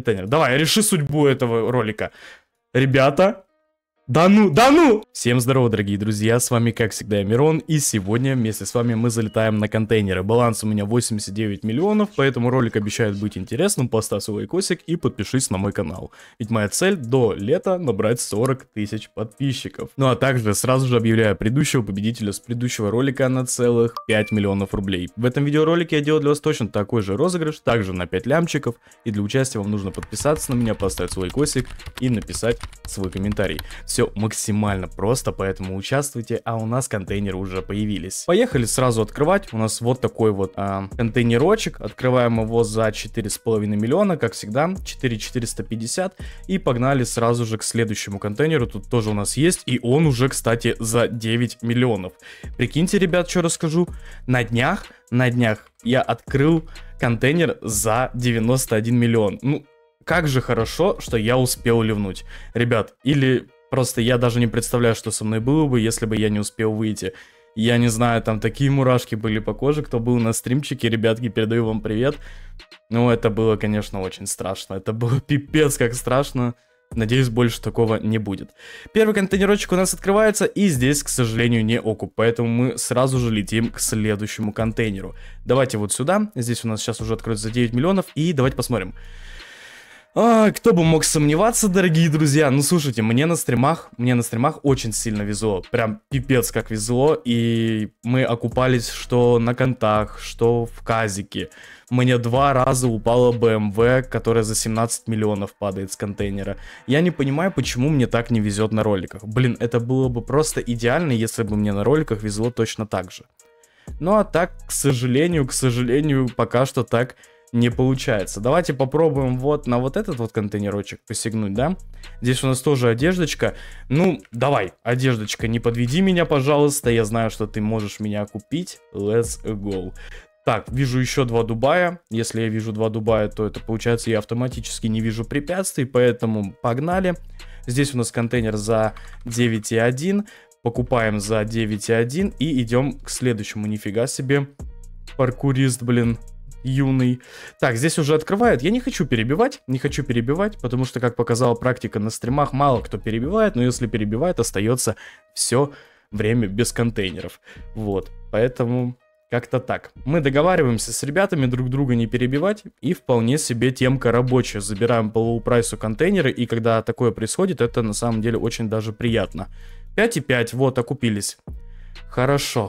контейнер. Давай, реши судьбу этого ролика. Ребята... Да ну! Всем здорово, дорогие друзья, с вами как всегда я Мирон, и сегодня вместе с вами мы залетаем на контейнеры. Баланс у меня 89 миллионов, поэтому ролик обещает быть интересным, поставь свой лайкосик и подпишись на мой канал. Ведь моя цель до лета набрать 40 тысяч подписчиков. Ну а также сразу же объявляю предыдущего победителя с предыдущего ролика на целых 5 миллионов рублей. В этом видеоролике я делаю для вас точно такой же розыгрыш, также на 5 лямчиков, и для участия вам нужно подписаться на меня, поставить свой лайкосик и написать свой комментарий. Все максимально просто, поэтому участвуйте, а у нас контейнеры уже появились. Поехали сразу открывать. У нас вот такой вот контейнерочек. Открываем его за 4,5 миллиона, как всегда, 4,450. И погнали сразу же к следующему контейнеру. Тут тоже у нас есть, и он уже, кстати, за 9 миллионов. Прикиньте, ребят, что расскажу. На днях я открыл контейнер за 91 миллион. Ну, как же хорошо, что я успел ливнуть. Ребят, или... Просто я даже не представляю, что со мной было бы, если бы я не успел выйти. Я не знаю, там такие мурашки были по коже, кто был на стримчике, ребятки, передаю вам привет. Ну, это было, конечно, очень страшно. Это было пипец как страшно. Надеюсь, больше такого не будет. Первый контейнерочек у нас открывается, и здесь, к сожалению, не окуп. Поэтому мы сразу же летим к следующему контейнеру. Давайте вот сюда. Здесь у нас сейчас уже откроется за 9 миллионов, и давайте посмотрим. Кто бы мог сомневаться, дорогие друзья. Ну, слушайте, мне на стримах очень сильно везло. Прям пипец как везло. И мы окупались что на контах, что в казике. Мне 2 раза упала BMW, которая за 17 миллионов падает с контейнера. Я не понимаю, почему мне так не везет на роликах. Блин, это было бы просто идеально, если бы мне на роликах везло точно так же. Ну, а так, к сожалению, пока что так не получается. Давайте попробуем вот на вот этот вот контейнерочек посягнуть, да? Здесь у нас тоже одеждочка. Ну, давай, одеждочка, не подведи меня, пожалуйста. Я знаю, что ты можешь меня купить. Let's go. Так, вижу еще 2 Дубая. Если я вижу 2 Дубая, то это получается я автоматически не вижу препятствий, поэтому погнали. Здесь у нас контейнер за 9,1. Покупаем за 9,1 и идем к следующему. Нифига себе. Паркурист, блин. Юный. Так, здесь уже открывает. Я не хочу перебивать, потому что, как показала практика на стримах, мало кто перебивает, но если перебивает, остается все время без контейнеров. Вот, поэтому как-то так. Мы договариваемся с ребятами друг друга не перебивать, и вполне себе темка рабочая. Забираем по лоу прайсу контейнеры, и когда такое происходит, это на самом деле очень даже приятно. 5,5, вот, окупились. Хорошо.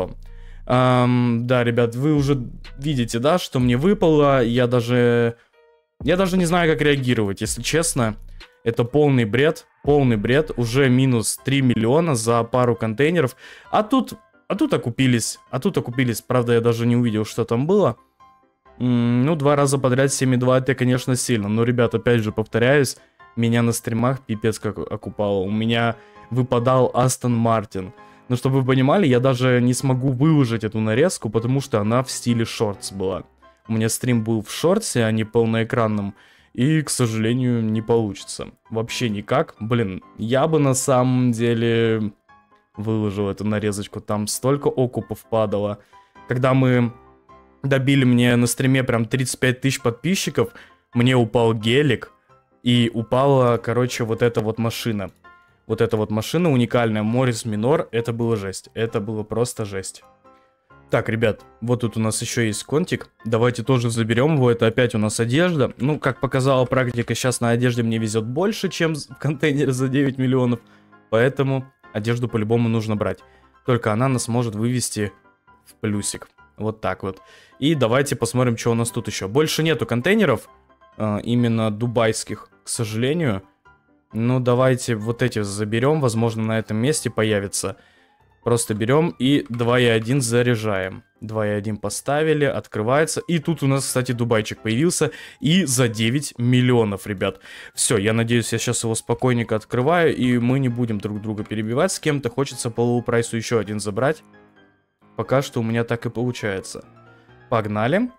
Да, ребят, вы уже видите, да, что мне выпало. Я даже не знаю, как реагировать, если честно. Это полный бред. Уже минус 3 миллиона за пару контейнеров. А тут окупились. Правда, я даже не увидел, что там было. Ну, 2 раза подряд 7,2, это, конечно, сильно. Но, ребят, опять же, повторяюсь, меня на стримах пипец как окупало. У меня выпадал Астон Мартин. Но чтобы вы понимали, я даже не смогу выложить эту нарезку, потому что она в стиле шортс была. У меня стрим был в шортсе, а не полноэкранном. И, к сожалению, не получится. Вообще никак. Блин, я бы на самом деле выложил эту нарезочку. Там столько окупов падало. Когда мы добили мне на стриме прям 35 тысяч подписчиков, мне упал гелик. И упала, короче, вот эта вот машина. Вот эта вот машина уникальная, Морис Минор, это было жесть. Это было просто жесть. Так, ребят, вот тут у нас еще есть контик. Давайте тоже заберем его, это опять у нас одежда. Ну, как показала практика, сейчас на одежде мне везет больше, чем в контейнере за 9 миллионов. Поэтому одежду по-любому нужно брать. Только она нас может вывести в плюсик. Вот так вот. И давайте посмотрим, что у нас тут еще. Больше нету контейнеров, именно дубайских, к сожалению. Ну, давайте вот эти заберем, возможно, на этом месте появится. Просто берем и 2,1 заряжаем. 2,1 поставили, открывается. И тут у нас, кстати, дубайчик появился. И за 9 миллионов, ребят. Все, я надеюсь, я сейчас его спокойненько открываю. И мы не будем друг друга перебивать с кем-то. Хочется по лоу прайсу еще один забрать. Пока что у меня так и получается. Погнали.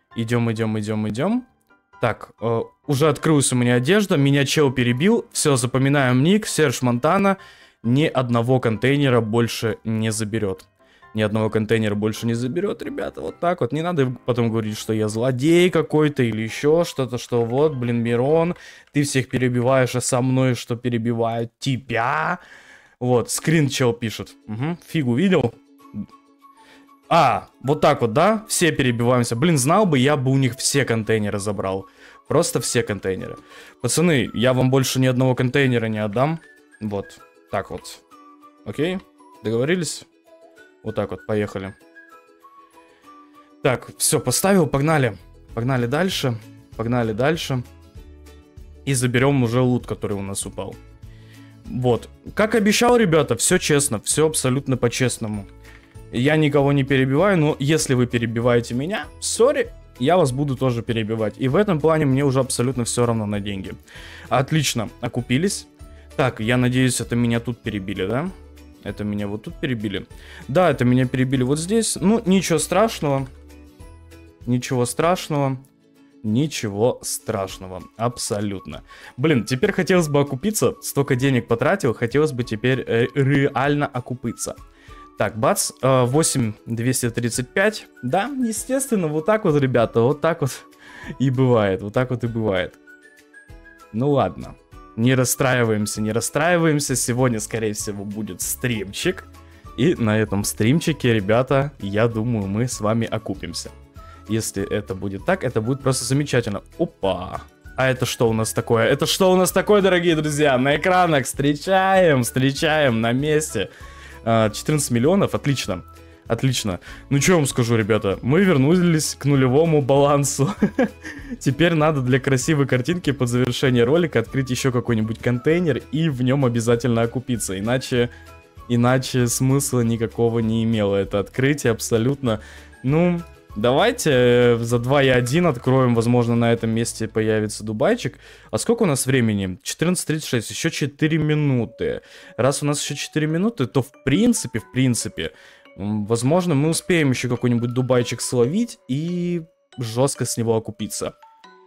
Идем. Так, уже открылась у меня одежда, меня чел перебил, все, запоминаем ник, Серж Монтана, ни одного контейнера больше не заберет. ни одного контейнера больше не заберет, ребята. Вот так вот. Не надо потом говорить, что я злодей какой-то или еще что-то, что вот, блин, Мирон, ты всех перебиваешь, а со мной что перебивают тебя. Вот, скрин чел пишет. Угу, фигу видел? А, вот так вот, да? Все перебиваемся. Блин, знал бы, я бы у них все контейнеры забрал. Просто все контейнеры. Пацаны, я вам больше ни одного контейнера не отдам. Вот, так вот. Окей? Договорились? Вот так вот, поехали. Так, все, поставил, погнали. Погнали дальше. Погнали дальше. И заберем уже лут, который у нас упал. Вот. Как обещал, ребята, все честно. Все абсолютно по-честному. Я никого не перебиваю, но если вы перебиваете меня, сори, я вас буду тоже перебивать. И в этом плане мне уже абсолютно все равно на деньги. Отлично, окупились. Так, я надеюсь, это меня тут перебили, да? Это меня вот тут перебили. Да, это меня перебили вот здесь. Ну, ничего страшного. Ничего страшного. Ничего страшного. Абсолютно. Блин, теперь хотелось бы окупиться. Столько денег потратил. Хотелось бы теперь реально окупиться. Так, бац, 8235. Да, естественно, вот так вот, ребята, вот так вот и бывает. Вот так вот и бывает. Ну ладно. Не расстраиваемся, не расстраиваемся. Сегодня, скорее всего, будет стримчик. И на этом стримчике, ребята, я думаю, мы с вами окупимся. Если это будет так, это будет просто замечательно. Опа! А это что у нас такое? Это что у нас такое, дорогие друзья? На экранах встречаем на месте. 14 миллионов, отлично. Отлично. Ну что я вам скажу, ребята, мы вернулись к нулевому балансу. Теперь надо для красивой картинки под завершение ролика открыть еще какой-нибудь контейнер и в нем обязательно окупиться. Иначе смысла никакого не имело это открытие абсолютно. Ну, давайте за 2.1 откроем, возможно, на этом месте появится дубайчик. А сколько у нас времени? 14:36, еще 4 минуты. Раз у нас еще 4 минуты, то в принципе, возможно, мы успеем еще какой-нибудь дубайчик словить и жестко с него окупиться.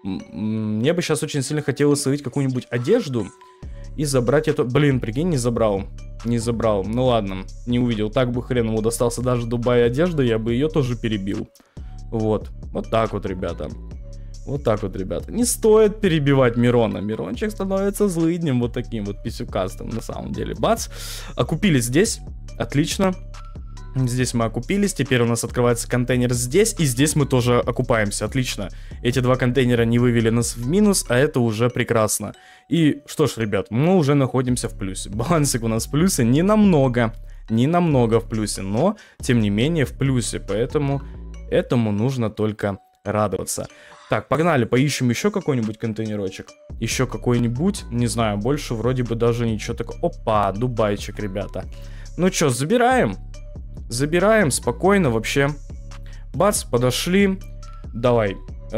Мне бы сейчас очень сильно хотелось словить какую-нибудь одежду и забрать эту... Блин, прикинь, не забрал. Не забрал. Ну ладно, не увидел. Так бы хрен ему достался даже Дубай одежда, я бы ее тоже перебил. Вот. Вот так вот, ребята. Вот так вот, ребята. Не стоит перебивать Мирона. Мирончик становится злыднем вот таким вот писюкастом на самом деле. Бац. Окупились здесь. Отлично. Здесь мы окупились. Теперь у нас открывается контейнер здесь. И здесь мы тоже окупаемся. Отлично. Эти два контейнера не вывели нас в минус, а это уже прекрасно. И что ж, ребят, мы уже находимся в плюсе. Балансик у нас в плюсе не намного. Не намного в плюсе, но тем не менее в плюсе. Поэтому этому нужно только радоваться. Так, погнали, поищем еще какой-нибудь контейнерочек. Еще какой-нибудь, не знаю, больше вроде бы даже ничего такого. Опа, дубайчик, ребята. Ну что, забираем? Забираем спокойно вообще. Бац, подошли. Давай.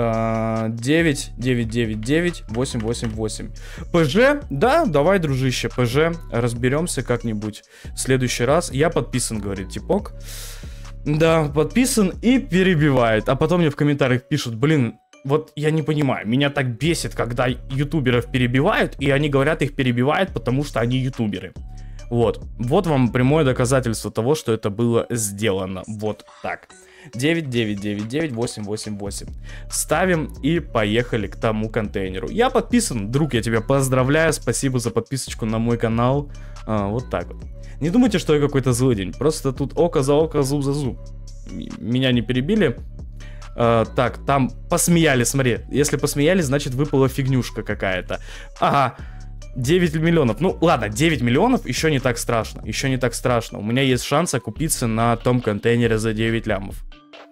9, 9, 9, 9, 8, 8, 8. ПЖ? Да, давай, дружище, ПЖ. Разберемся как-нибудь в следующий раз. Я подписан, говорит типок. Да, подписан и перебивает. А потом мне в комментариях пишут, блин, вот я не понимаю, меня так бесит, когда ютуберов перебивают, и они говорят, их перебивают, потому что они ютуберы. Вот, вот вам прямое доказательство того, что это было сделано. Вот так. 9, 9, 9, 9, 8, 8, 8. Ставим и поехали к тому контейнеру. Я подписан, друг, я тебя поздравляю, спасибо за подписочку на мой канал. Вот так вот. Не думайте, что я какой-то злой день, просто тут око за око, зуб за зуб. Меня не перебили. Так, там посмеялись, смотри. Если посмеялись, значит выпала фигнюшка какая-то. Ага. 9 миллионов. Ну, ладно, 9 миллионов еще не так страшно. Еще не так страшно. У меня есть шанс окупиться на том контейнере за 9 лямов.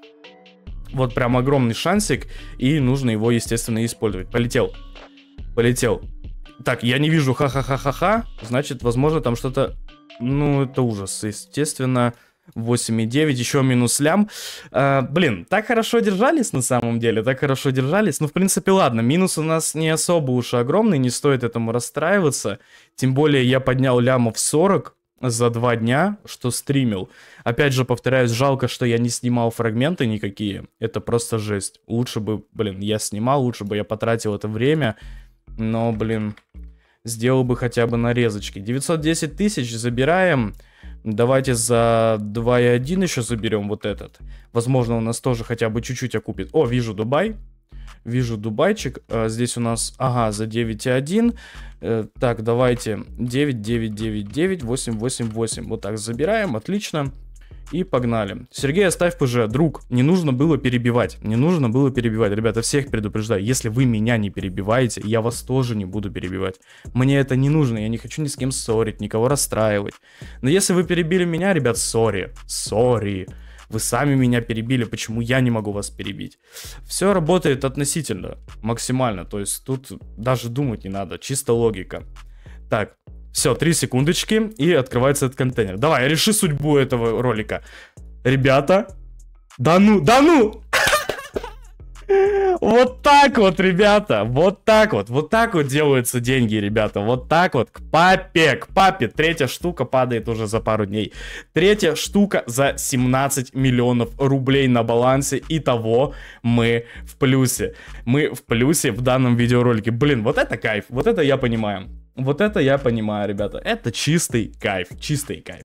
Вот прям огромный шансик. И нужно его, естественно, использовать. Полетел. Полетел. Так, я не вижу ха-ха-ха-ха-ха. Значит, возможно, там что-то... Ну, это ужас, естественно. 8,9, еще минус лям. Блин, так хорошо держались на самом деле, так хорошо держались. Ну, в принципе, ладно, минус у нас не особо уж огромный, не стоит этому расстраиваться. Тем более я поднял лямов 40 за 2 дня, что стримил. Опять же, повторяюсь, жалко, что я не снимал фрагменты никакие. Это просто жесть. Лучше бы, блин, я снимал, лучше бы я потратил это время. Но, блин... сделал бы хотя бы нарезочки. 910 тысяч забираем. Давайте за 2.1 еще заберем вот этот. Возможно, у нас тоже хотя бы чуть-чуть окупит. О, вижу Дубай. Вижу Дубайчик. Здесь у нас, ага, за 9.1. Так, давайте 9, 9, 9, 9, 8, 8, 8. Вот так забираем, отлично. И погнали. Сергей, оставь ПЖ. Друг, не нужно было перебивать. Не нужно было перебивать. Ребята, всех предупреждаю. Если вы меня не перебиваете, я вас тоже не буду перебивать. Мне это не нужно. Я не хочу ни с кем ссорить, никого расстраивать. Но если вы перебили меня, ребят, сори. Сори. Вы сами меня перебили. Почему я не могу вас перебить? Все работает относительно. Максимально. То есть тут даже думать не надо. Чисто логика. Так. Все, 3 секундочки, и открывается этот контейнер. Давай, реши судьбу этого ролика. Ребята. Да ну, да ну! Вот так вот, ребята, вот так вот. Вот так вот делаются деньги, ребята. Вот так вот, к папе. Третья штука падает уже за пару дней. Третья штука за 17 миллионов рублей на балансе. Итого мы в плюсе. Мы в плюсе в данном видеоролике. Блин, вот это кайф, вот это я понимаю. Вот это я понимаю, ребята. Это чистый кайф, чистый кайф.